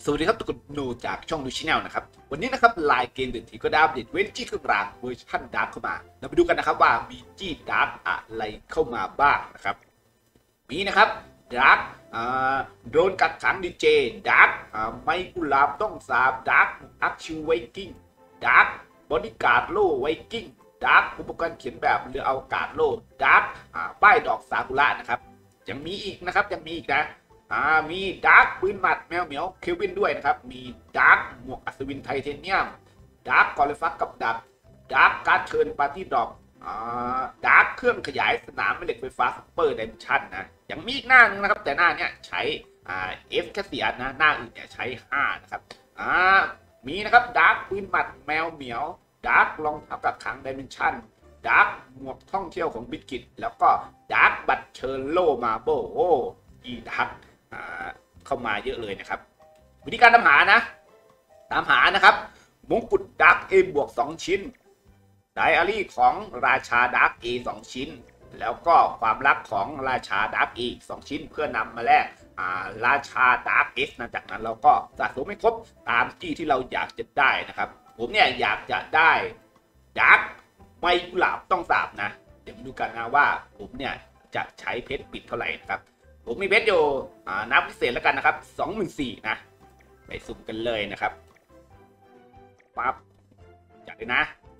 สวัสดีครับทุกคนโนจากช่องดูชแนลนะครับวันนี้นะครับลายเกมเดือดทีก็ได้อัปเดตเวนจี้เครื่องรางเวอร์ชันดาร์กเข้ามาเราไปดูกันนะครับว่ามีจี้ดาร์กอะไรเข้ามาบ้างนะครับมีนะครับดาร์กโดนกักขังดีเจดาร์กไมกุลาบต้องสาบดาร์กอัคชิวไวกิ้งดาร์กบอดี้การ์ดโลไวกิ้งดาร์กอุปกรณ์เขียนแบบเรืออวกาศโลดาร์กป้ายดอกซากุระนะครับยังมีอีกนะครับยังมีอีกนะมีดาร์กปืนหมัดแมวเหมียวเควินด้วยนะครับมีดาร์กหมวกอัศวินไทเทเนียมดาร์กกอลิฟักกับดับดาร์กการ์ดเชิญปาร์ตี้ดอกดาร์กเครื่องขยายสนามแม่เหล็กไฟฟ้าซุปเปอร์ไดเมนชั่นนะยังมีอีกหน้านึงนะครับแต่หน้าเนี้ยใช้แค่4 อันนะหน้าอื่นเนี่ยใช้5นะครับมีนะครับดาร์กปืนหมัดแมวเหมียวดาร์กรองเท้ากักขังไดเมนชั่นดาร์กหมวกท่องเที่ยวของบิสกิตแล้วก็ดาร์กบัตรเชิญโลมาโบอีดาร์กเข้ามาเยอะเลยนะครับวิธีการตามหานะครับมงกุฎดาร์ก A บวก2 ชิ้นไดอารี่ของราชาดาร์ก A 2 ชิ้นแล้วก็ความลับของราชาดาร์ก A 2 ชิ้นเพื่อนำมาแลกราชาดาร์ก S นะจากนั้นเราก็สะสมให้ครบตามที่เราอยากจะได้นะครับผมเนี่ยอยากจะได้ดาร์กไมกุหลาบต้องสาบนะเดี๋ยวมาดูกันนะว่าผมเนี่ยจะใช้เพชรปิดเท่าไหร่นะครับผมมีเพชรอยู่นับพิเศษแล้วกันนะครับ24,000นะไปสุ่มกันเลยนะครับปั๊บจัดเลยนะ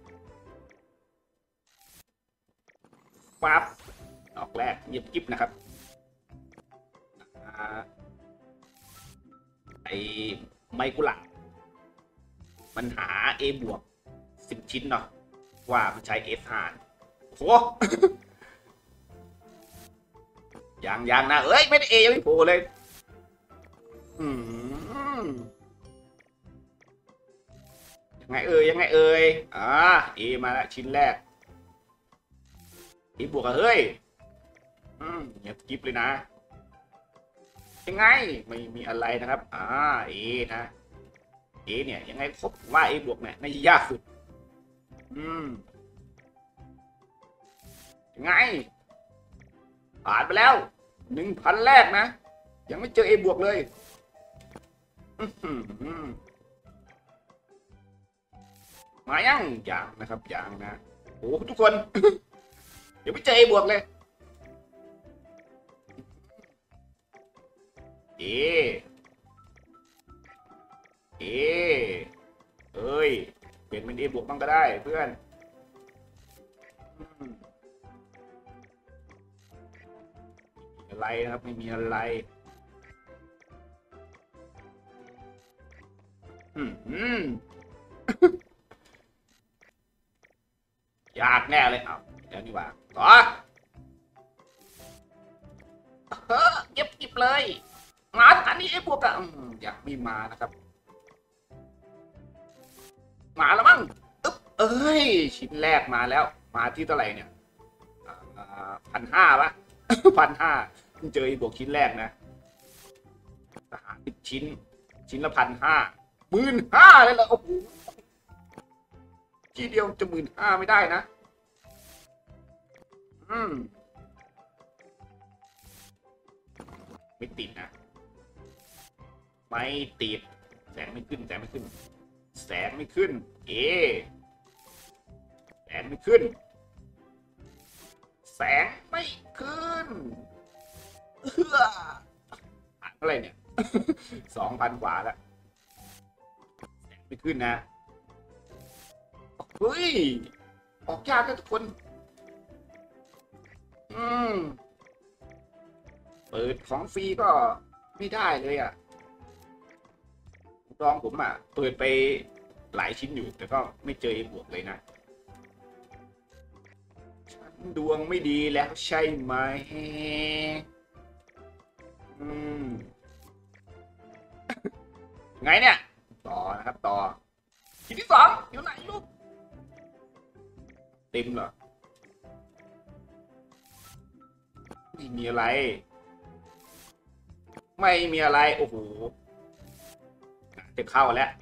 ปั๊บดอกแรกเงียบกิ๊บนะครับไอ้ไมกุหลาบมันหา A บวก10 ชิ้นเนาะว่ามันใช้ S หารโหยังนะเอ้ยไม่ได้ A ยังไม่โผล่เลยยังไงเอ่ยA มาแล้วชิ้นแรก A บวกอะเฮ้ยเงียบกิ๊บเลยนะยังไงไม่มีอะไรนะครับA นะ A เนี่ยยังไงครบว่า A บวกเนี่ยน่าจะยากสุดยังไงผ่านไปแล้ว 1,000 แรกนะยังไม่เจอ A บวกเลยมายังนะครับยังนะโอ้ทุกคน เดี๋ยวไม่เจอ A บวกเลยเอ้ยเปลี่ยนเป็น A บวกบ้างก็ได้เพื่อนอะไรนะครับไม่มีอะไรยากแน่เลยเดี๋ยวนี่ว่าต่อเก็บเลยมาอันนี้ไอ้พวกอะอยากไม่มานะครับมาแล้วมั้งเอ้ยชิ้นแรกมาแล้วมาที่เท่าไหร่เนี่ย1,500 ปะ 1,500เจอไอ้บวกชิ้นแรกนะทหาร10 ชิ้นละ1,500 15,000เลยเหรอโอ้โหทีเดียวจะ15,000ไม่ได้นะไม่ติดนะไม่ติดแสงไม่ขึ้นแสงไม่ขึ้นแสงไม่ขึ้นแสงไม่ขึ้นอะไรเนี่ย 2,000 กว่าแล้วแสงไม่ขึ้นนะเฮ้ยออกยากนะทุกคนเปิดของฟรีก็ไม่ได้เลยลองผมเปิดไปหลายชิ้นอยู่แต่ก็ไม่เจอบวกเลยนะฉันดวงไม่ดีแล้วใช่ไหมไงเนี่ยต่อนะครับต่อชิ้นที่ 2อยู่ไหนลูกเต็มเหรอไม่มีอะไรโอ้โหจะเข้าแล้ว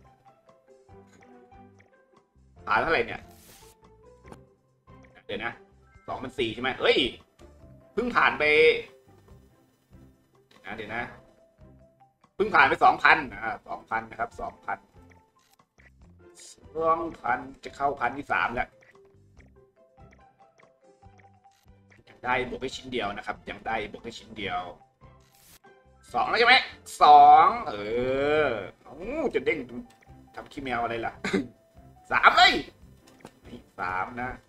ผ่านเท่าไหร่เนี่ยเดี๋ยวนะ2,400ใช่ไหมเอ้ยเพิ่งผ่านไปเดี๋ยวนะพิ่งผ่านไป2,0002,000นะครับ2,000จะเข้าพันที่3แล้วยังได้บวกแค่ชิ้นเดียวนะครับยังได้บวกแค่ชิ้นเดียว2แล้วใช่ไหม2จะเด้งทำขี้แมวอะไรล่ะ3เลย3นะ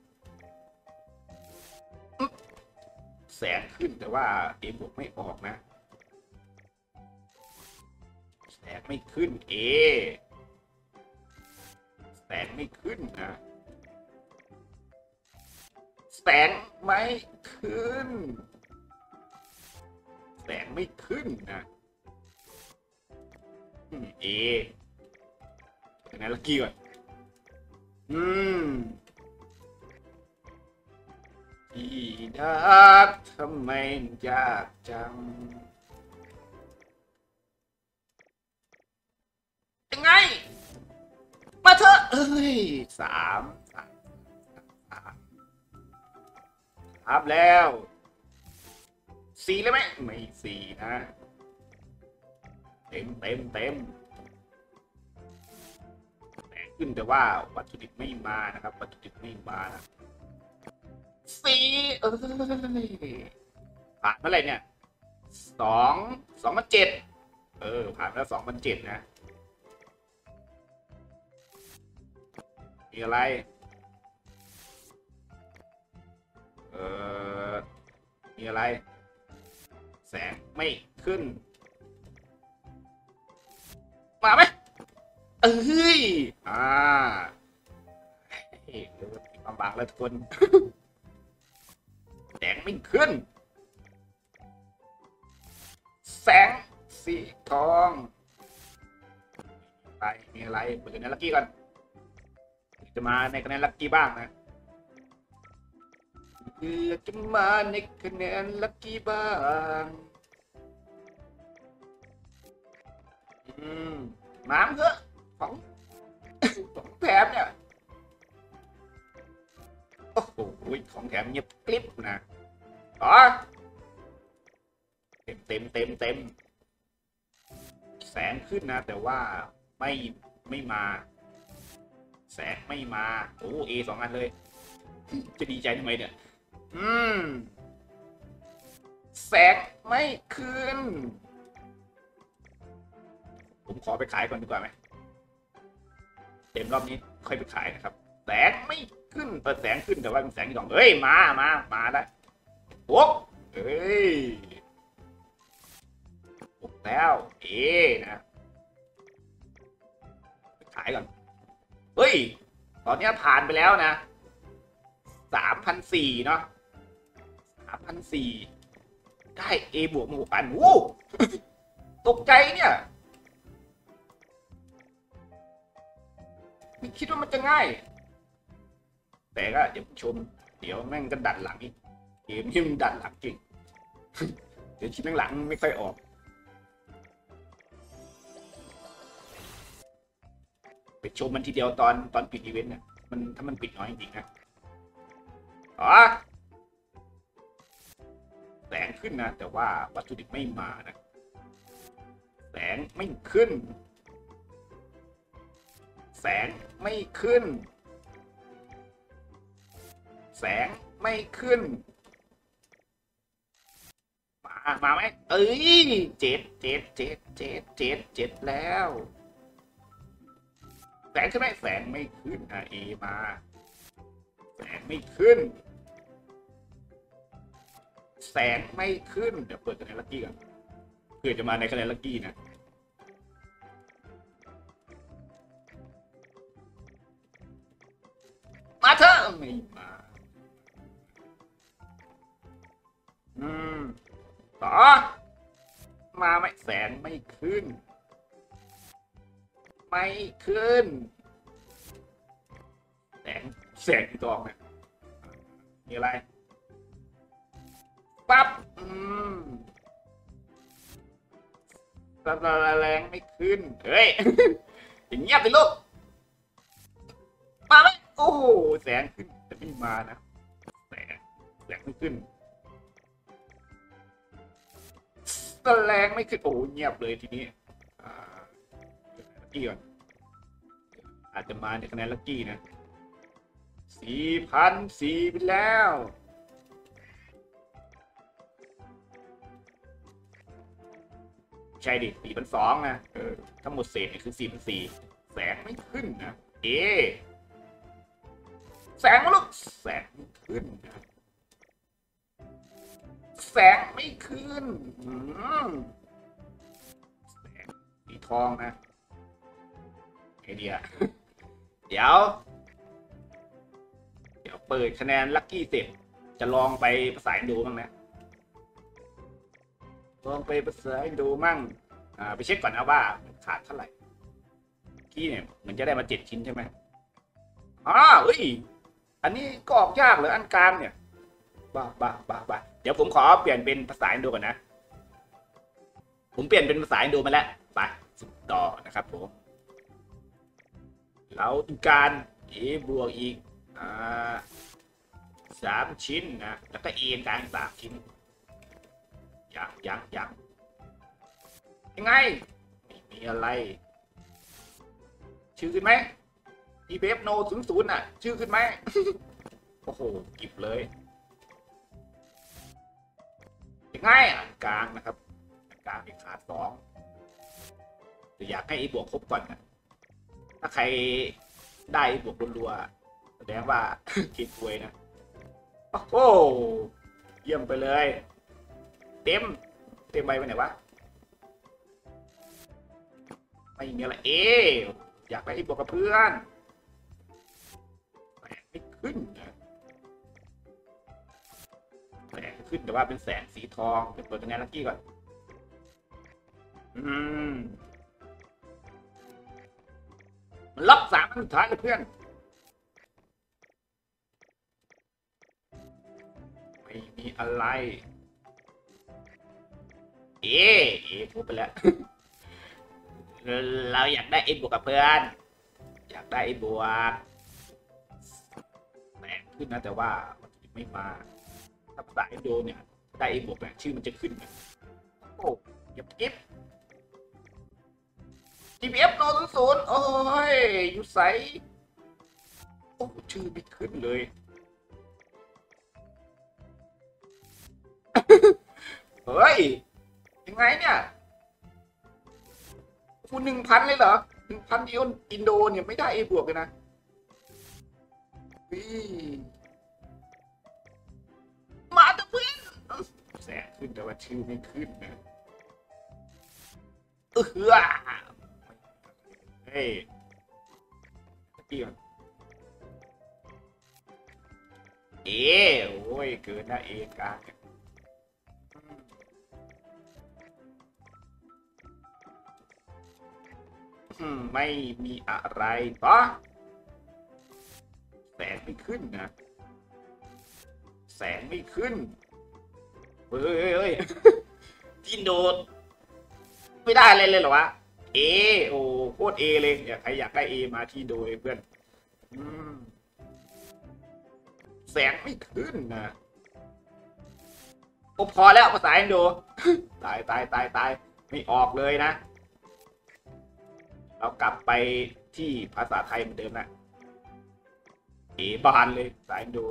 แสนขึ้นแต่ว่าบวกไม่ออกนะแสนไม่ขึ้นแสนไม่ขึ้นนะแสนไม่ขึ้นแสนไม่ขึ้นนะเป็นไงลักกี้ก่อนที่ดักทำไมยากจังยังไงมาเถอะสามแล้ว4เลยไหมไม่4นะเต็มแต่ขึ้นแต่ว่าวัตถุดิบไม่มานะครับวัตถุดิบไม่มานะ4ผ่านเมื่อไหร่เนี่ย2,700ผ่านแล้ว2,700นะมีอะไรมีอะไรแสงไม่ขึ้นมาไหมบางแล้วทุกคนแสงไม่ขึ้นแสงสีทองไปมีอะไรเปิดคะแนนลัคกี้ก่อนจะมาในคะแนนลัคกี้บ้างนะจะมาในคะแนนลัคกี้บ้างน้ำเถอะของแถมเนี่ยโอ้โหของแถมเงียบกริบนะเต็มแสงขึ้นนะแต่ว่าไม่มาแสงไม่มา2 อันเลยจะดีใจทำไมเนี่ยแสงไม่ขึ้นผมขอไปขายก่อนดีกว่าไหมเต็มรอบนี้ค่อยไปขายนะครับแสงไม่ขึ้นเปิดแสงขึ้นแต่ว่าเป็นแสงที่2มาแล้วบวกบวกแล้วนะไปขายก่อนตอนนี้ผ่านไปแล้วนะ3,400เนาะ3,400ได้บวกมา6,000ตกใจเนี่ยไม่คิดว่ามันจะง่ายแต่ก็เดี๋ยวชมเดี๋ยวแม่งก็ดันหลังอีกเกมนี้มันดันหลังจริงเดี๋ยวชิ้นหลังไม่ค่อยออกไปชมมันทีเดียวตอนปิดอีเวนต์เนี่ยถ้ามันปิดน้อยจริงๆนะแสงขึ้นนะแต่ว่าวัตถุดิบไม่มานะแสงไม่ขึ้นแสงไม่ขึ้นแสงไม่ขึ้นมาไหม7แล้วแสงขึ้นไหมแสงไม่ขึ้นมาแสงไม่ขึ้นแสงไม่ขึ้นเดี๋ยวเปิดคะแนนลัคกี้ก่อนเพื่อจะมาในคะแนนลัคกี้นะมาเถอะไม่มาต่อมาไหมแสงไม่ขึ้นแสงที่ตองเนี่ยมีอะไรปั๊บแรงไม่ขึ้นอย่างเงียบไปลูกมาไหมแสงขึ้นแต่ไม่มานะแสงไม่ขึ้นตะแรงไม่ขึ้นโอ้เงียบเลยทีนี้ลักกี้ก่อนอาจจะมาในคะแนนลักกี้นะ4,400ไปแล้วใช่ดิ4,200นะทั้งหมดเศษนี่คือ4,400แสงไม่ขึ้นนะแสงมาลูกแสงไม่ขึ้นนะแสงไม่ขึ้นแสงสีทองนะไอเดียเดี๋ยวเปิดคะแนนลัคกี้เสร็จจะลองไปภาษาอินโดบ้างนะลองไปภาษาอินโดมั่งไปเช็คก่อนนะว่าขาดเท่าไหร่กี้เนี่ยเหมือนจะได้มา7 ชิ้นใช่ไหมเฮ้ยอันนี้ก็ออกยากเลยอันกลางเนี่ยบ้าเดี๋ยวผมขอเปลี่ยนเป็นภาษาอินโดก่อนนะผมเปลี่ยนเป็นภาษาอินโดมาแล้วไปต่อนะครับผมเราต้องการบวกอีก3 ชิ้นนะแล้วก็กลาง3 ชิ้นยังไงไม่มีอะไรชื่อขึ้นไหมอีเบฟโน00น่ะชื่อขึ้นไหม โอ้โหกิบเลยยังไงกลางนะครับกลางขาด2จะอยากให้บวกครบก่อนนะถ้าใครได้บวกรัวๆแสดงว่า เก่งป่วยนะโอ้โหเยี่ยมไปเลยเต็มใบไปไหนวะไม่มีอะไรอยากได้บวกกับเพื่อนแสงไม่ขึ้นนะแสงขึ้นแต่ว่าเป็นแสงสีทองเดี๋ยวเปิดคะแนนลัคกี้ก่อนมันล็อก3 อันสุดท้ายเลยเพื่อนไม่มีอะไรพูดไปแล้ว เราอยากได้บวกกับเพื่อนอยากได้บวกแสงขึ้นนะแต่ว่ามันไม่มาถ้าภาษาอินโดเนี่ยได้บวกเนี่ยชื่อมันจะขึ้นโอ้ยบกิ๊บGPF โน00โอ้ยอยู่ใสโอ้ชื่อไม่ขึ้นเลยเฮ้ยยังไงเนี่ยคุณ1,000เลยเหรอ1,000อินโดเนี่ยไม่ได้บวกเลยนะมาตะเพื่อนแสงขึ้นแต่ว่าชื่อไม่ขึ้นนะเฮ้ยเกี่ยวโอ้ยเกินนะกลางไม่มีอะไรต่อแสงไม่ขึ้นนะแสงไม่ขึ้นเฮ้ยที่โดดไม่ได้เลยเหรอวะโอ้โคตรเลยใครอยากได้มาที่โดยเพื่อนแสงไม่ขึ้นนะโอ้พอแล้วภาษาอินโดตายไม่ออกเลยนะเรากลับไปที่ภาษาไทยเหมือนเดิมนะบานเลยสายดู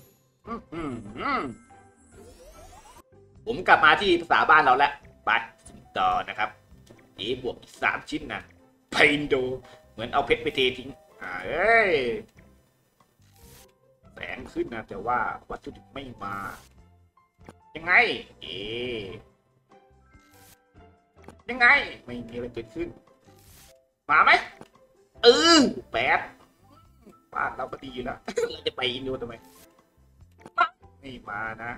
ผมกลับมาที่ภาษาบ้านเราแล้วไปต่อนะครับบวกอีก3 ชิ้นนะไปอินโดเหมือนเอาเพชรไปเททิ้งแสงขึ้นนะแต่ว่าวัตถุดิบไม่มายังไงยังไงไม่มีอะไรเกิดขึ้นมาไหม8บ้านเราก็ดีอยู่แล้ว เราจะไปอินโดทำไมไม่มานะ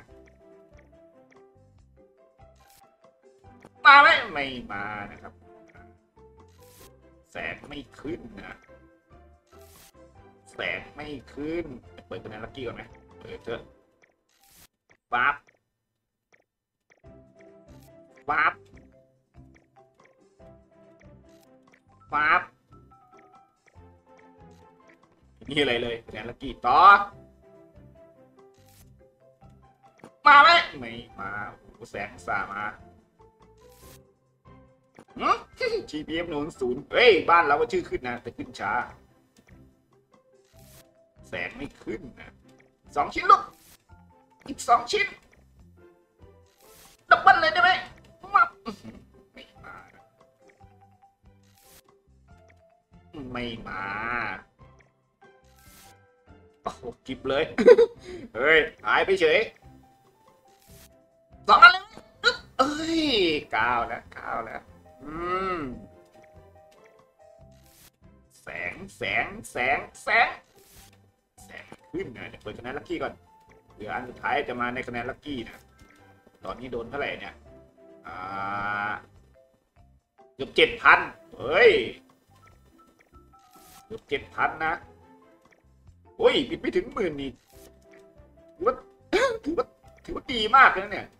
มาไหมไม่มานะครับแสงไม่ขึ้นนะแสงไม่ขึ้นเปิดเป็นลัคกี้ก่อนไหมเปิดเถอะปั๊บนี่อะไรเลยคะแนนลัคกี้ต่อมาไหมไม่มาแสงสามา GPM 0 เฮ้ยบ้านเราก็ชื่อขึ้นนะแต่ขึ้นช้าแสงไม่ขึ้นนะ2 ชิ้นลูกอีก2 ชิ้นดับเบิลเลยได้ไหมมาไม่มาไม่มาโอ้โหกิบเลยเฮ้ยหายไปเฉย2 อันเลยเอ้ย9 แล้วอืมแสงขึ้นนะเดี๋ยวเปิดคะแนนลัคกี้ก่อนเหลืออันสุดท้ายจะมาในคะแนนลัคกี้นะตอนนี้โดนเท่าไหร่เนี่ยเกือบ7,000เฮ้ยเกือบ7,000นะโอ้ยปิดไม่ถึง10,000นี่ถือว่าถือว่าดีมากเลยนะเนี่ย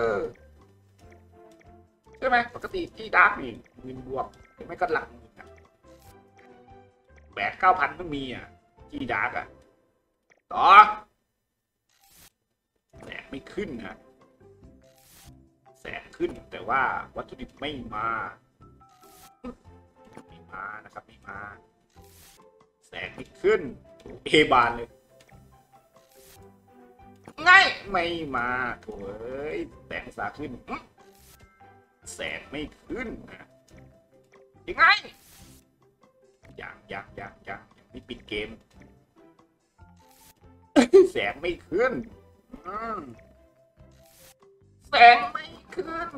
ใช่ไหมปกติที่ดาร์กนี่10,000 บวกไม่ก็หลัก10,000นะ8-9,000ต้องมีอ่ะที่ดาร์กอ่ะต่อแสงไม่ขึ้นนะแสงขึ้นแต่ว่าวัตถุดิบไม่มานะครับไม่มาแสงไม่ขึ้นเอบานเลยง่ายไม่มาโถ่เอ้ยแสงสาขึ้นแสงไม่ขึ้นนะยังไงยังไม่ปิดเกมแสงไม่ขึ้นแสงไม่ขึ้น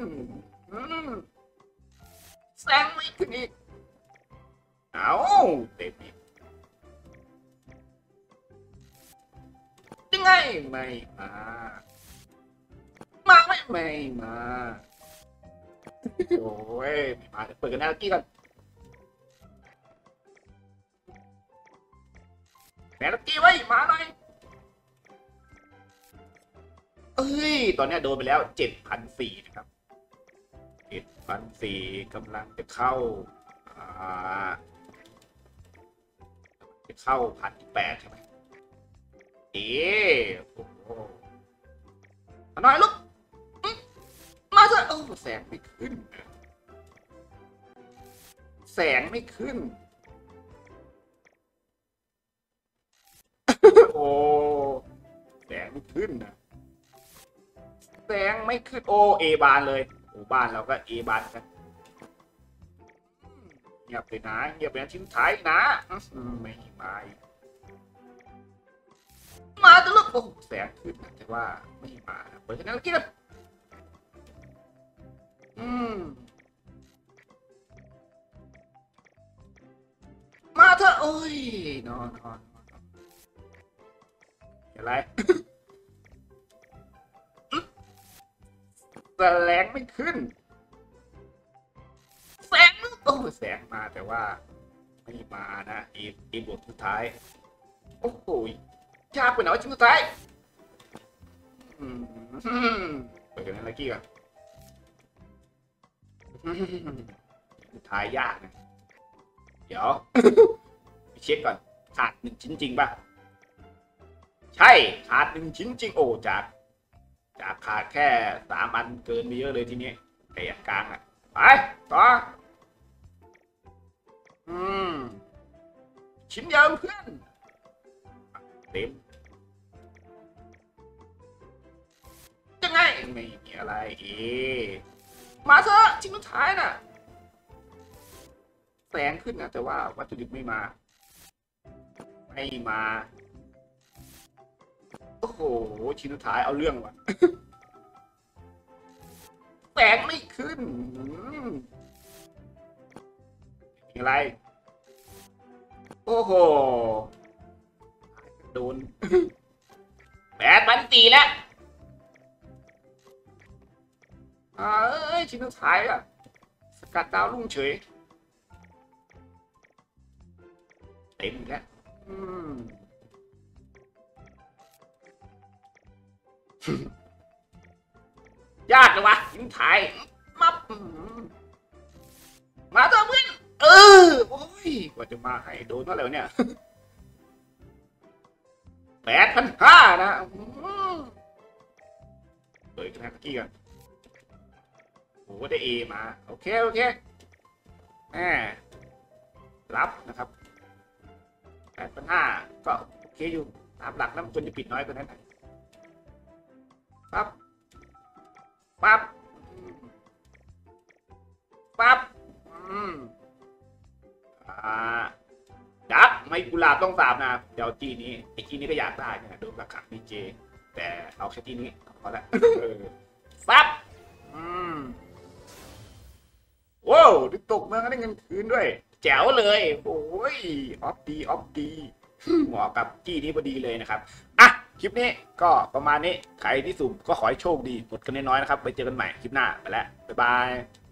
แสงไม่ขึ้นอีกเอาเต็มอีกยังไงไม่มาไม่มาโอ้ยไม่มาเปิดกันหน้ากี้ก่อนแหนลักกี้ไว้มาหน่อยเอ้ยตอนนี้โดนไปแล้ว7,400นะครับ7,400กำลังจะเข้า1,800ใช่ไหมโอ้โหมาหน่อยลูกมาเถอะโอ้แสงไม่ขึ้นแสงไม่ขึ้นโอ้แสงไม่ขึ้นนะแสงไม่ขึ้นโอเอบานเลยโอ้บ้านเราก็เอบานกันเงียบเลยนะเงียบเลยนะชิ้นท้ายนะไม่มาตลอดโอ้แสงขึ้นนะแต่ว่าไม่มาเปิดกันแล้วกินมาเถอะโอ้ยนอนอะไรแสงไม่ขึ้นแสงโอ้แสงมาแต่ว่าไม่มานะบทสุดท้ายโอ้โหยากไปหน่อยชิ้นสุดท้ายไปกันนะลักกี้ก่อนสุดท้ายยากนะเดี๋ยวไปเช็คก่อนขาด1 ชิ้นจริงป่ะใช่ขาด1 ชิ้นจริงโอ้จากขาดแค่3 อันเกินไปเยอะเลยทีนี้ไอ้กลางอ่ะไปต่อชิ้นเดียวเพื่อนเต็มยังไงไม่มีอะไรมาเถอะชิ้นสุดท้ายน่ะแสงขึ้นนะแต่ว่าวัตถุดิบไม่มาโอ้โหชิ้นสุดท้ายเอาเรื่องว่ะแสงไม่ขึ้นอะไรโอ้โหโดน8,400แล้วชิ้นสุดท้ายอะสกัดดาวรุ่งเฉยเต็มแล้วยากเลยวะชิ้นสุดท้ายมาเถอะเพื่อนโอ้ยกว่าจะมาให้โดนเท่าไหร่เนี่ย8,500นะเปิดกันนะกี้กันโอ้ได้เอมาโอเคแหมรับนะครับ8,500ก็โอเคอยู่ตามหลักแล้วมันควรจะปิดน้อยกว่านั้นปั๊บปั๊บปั๊บดักไม่กุหลาบต้องสามนะเดี๋ยวจีนี้ไอจีนี้ก็อยากได้นะโดนราคาดีเจแต่เอาแค่จีนี้พอละปั๊บว้าวตกเมืองได้เงินคืนด้วยแจ๋วเลยโอ้ยออฟดีเหมาะกับจี้นี้พอดีเลยนะครับอ่ะคลิปนี้ก็ประมาณนี้ใครที่สุ่มก็ขอให้โชคดีกดกันน้อยๆนะครับไปเจอกันใหม่คลิปหน้าไปแล้วบ๊ายบาย